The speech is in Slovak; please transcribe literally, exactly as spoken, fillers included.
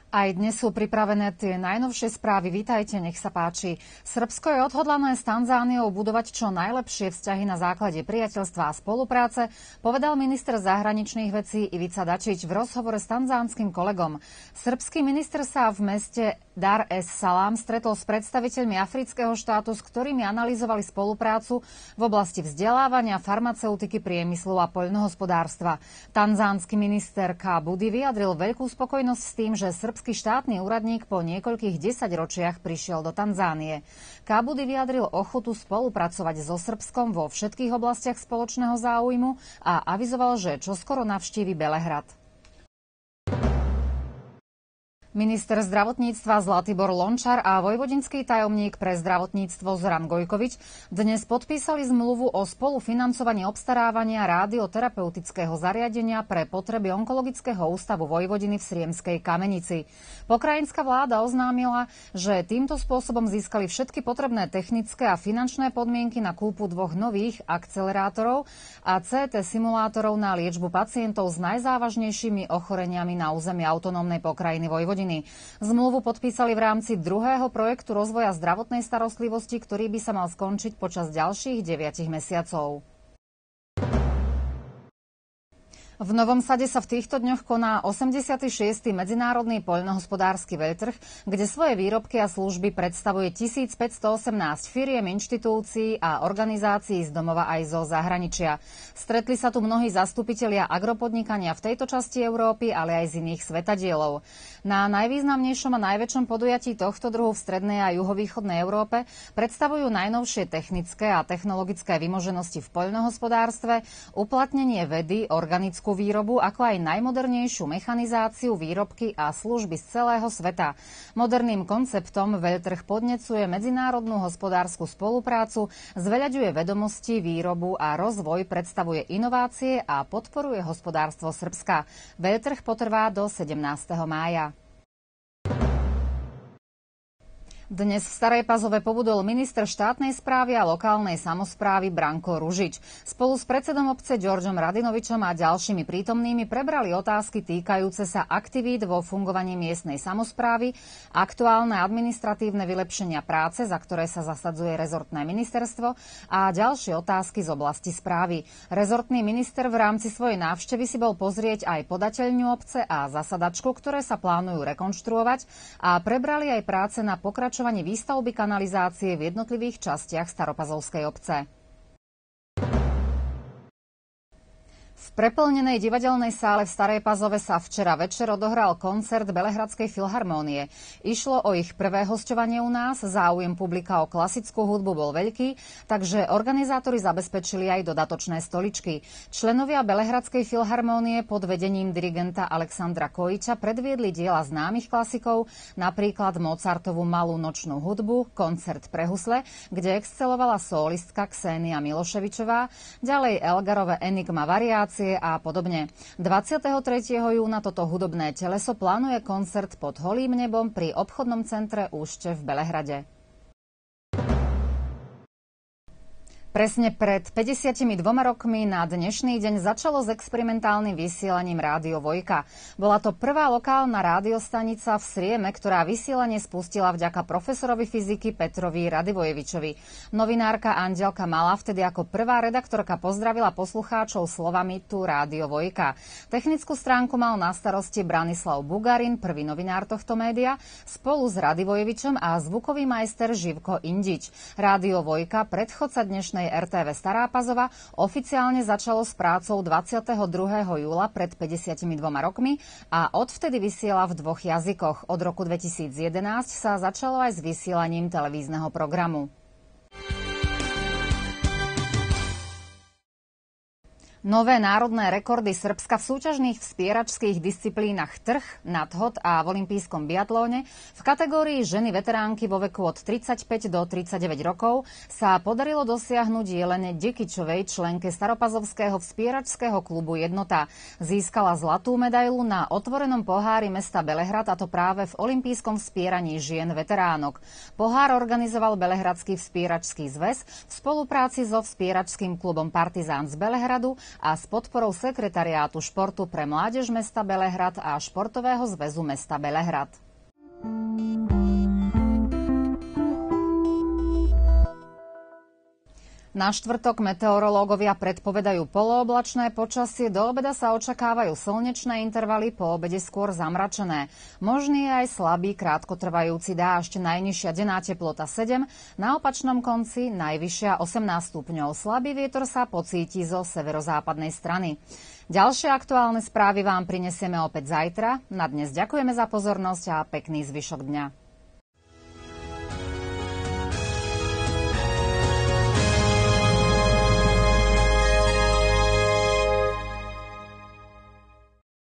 Aj dnes sú pripravené tie najnovšie správy. Vítajte, nech sa páči. Srbsko je odhodlané s Tanzániou budovať čo najlepšie vzťahy na základe priateľstva a spolupráce, povedal minister zahraničných vecí Ivica Dačić v rozhovore s tanzánskym kolegom. Srbský minister sa v meste Dar es Salaam stretol s predstaviteľmi afrického štátu, s ktorými analyzovali spoluprácu v oblasti vzdelávania, farmaceutiky, priemyslu a poľnohospodárstva. Tanzánsky minister K. Budi vyjadril veľkú spokojnosť s tým, že srbský štátny úradník po niekoľkých desaťročiach prišiel do Tanzánie. K. Budi vyjadril ochotu spolupracovať so Srbskom vo všetkých oblastiach spoločného záujmu a avizoval, že čoskoro navštívi Belehrad. Minister zdravotníctva Zlatibor Lončar a vojvodinský tajomník pre zdravotníctvo Zoran Gojkovič dnes podpísali zmluvu o spolufinancovaní obstarávania radioterapeutického zariadenia pre potreby onkologického ústavu Vojvodiny v Sriemskej Kamenici. Pokrajinská vláda oznámila, že týmto spôsobom získali všetky potrebné technické a finančné podmienky na kúpu dvoch nových akcelerátorov a cé té simulátorov na liečbu pacientov s najzávažnejšími ochoreniami na území autonómnej pokrajiny Vojvodiny. Zmluvu podpísali v rámci druhého projektu rozvoja zdravotnej starostlivosti, ktorý by sa mal skončiť počas ďalších deviatich mesiacov. V Novom Sade sa v týchto dňoch koná osemdesiaty šiesty medzinárodný poľnohospodársky veľtrh, kde svoje výrobky a služby predstavuje tisícpäťstoosemnásť firiem, inštitúcií a organizácií z domova aj zo zahraničia. Stretli sa tu mnohí zastupitelia agropodnikania v tejto časti Európy, ale aj z iných svetadielov. Na najvýznamnejšom a najväčšom podujatí tohto druhu v strednej a juhovýchodnej Európe predstavujú najnovšie technické a technologické vymoženosti v poľnohospodárstve, uplatnenie vedy, organickú výrobu, ako aj najmodernejšiu mechanizáciu, výrobky a služby z celého sveta. Moderným konceptom veľtrh podnecuje medzinárodnú hospodársku spoluprácu, zveľaďuje vedomosti, výrobu a rozvoj, predstavuje inovácie a podporuje hospodárstvo Srbska. Veľtrh potrvá do sedemnásteho mája. Dnes v Starej Pazove pobudol minister štátnej správy a lokálnej samosprávy Branko Ružič. Spolu s predsedom obce Ďorďom Radinovičom a ďalšími prítomnými prebrali otázky týkajúce sa aktivít vo fungovaní miestnej samosprávy, aktuálne administratívne vylepšenia práce, za ktoré sa zasadzuje rezortné ministerstvo, a ďalšie otázky z oblasti správy. Rezortný minister v rámci svojej návštevy si bol pozrieť aj podateľňu obce a zasadačku, ktoré sa plánujú rekonštruovať, a prebrali aj práce na pokračovanie výstavby kanalizácie v jednotlivých častiach Staropazovskej obce. V preplnenej divadelnej sále v Starej Pazove sa včera večer odohral koncert Belehradskej filharmónie. Išlo o ich prvé hosťovanie u nás, záujem publika o klasickú hudbu bol veľký, takže organizátori zabezpečili aj dodatočné stoličky. Členovia Belehradskej filharmónie pod vedením dirigenta Alexandra Kojiča predviedli diela známych klasikov, napríklad Mozartovú Malú nočnú hudbu, koncert pre husle, kde excelovala sólistka Ksenia Miloševičová, ďalej Elgarove Enigma variácie a podobne. dvadsiateho tretieho júna toto hudobné teleso plánuje koncert pod holým nebom pri obchodnom centre Úšte v Belehrade. Presne pred päťdesiatimi dvoma rokmi na dnešný deň začalo s experimentálnym vysielaním Rádio Vojka. Bola to prvá lokálna rádiostanica v Srieme, ktorá vysielanie spustila vďaka profesorovi fyziky Petrovi Radivojevičovi. Novinárka Andelka Malá vtedy ako prvá redaktorka pozdravila poslucháčov slovami tu Rádio Vojka. Technickú stránku mal na starosti Branislav Bugarin, prvý novinár tohto média, spolu s Radivojevičom a zvukový majster Živko Indič. Rádio Vojka, predchodca dnešnej er té vé Stará Pazova, oficiálne začalo s prácou dvadsiateho druhého júla pred päťdesiatimi dvoma rokmi a odvtedy vysiela v dvoch jazykoch. Od roku dvetisícjedenásť sa začalo aj s vysielaním televízneho programu. Nové národné rekordy Srbska v súťažných vspieračských disciplínach trh, nadhod a v olympijskom biatlóne v kategórii ženy veteránky vo veku od tridsaťpäť do tridsaťdeväť rokov sa podarilo dosiahnuť Jelene Dekičovej, členke Staropazovského vspieračského klubu Jednota. Získala zlatú medailu na otvorenom pohári mesta Belehrad, a to práve v olympijskom vspieraní žien veteránok. Pohár organizoval Belehradský vspieračský zväz v spolupráci so vspieračským klubom Partizán z Belehradu a s podporou sekretariátu športu pre mládež mesta Belehrad a Športového zväzu mesta Belehrad. Na štvrtok meteorológovia predpovedajú polooblačné počasie, do obeda sa očakávajú slnečné intervaly, po obede skôr zamračené. Možný je aj slabý, krátkotrvajúci dážď, najnižšia denná teplota sedem, na opačnom konci najvyššia osemnásť stupňov. Slabý vietor sa pocíti zo severozápadnej strany. Ďalšie aktuálne správy vám prinesieme opäť zajtra. Na dnes ďakujeme za pozornosť a pekný zvyšok dňa.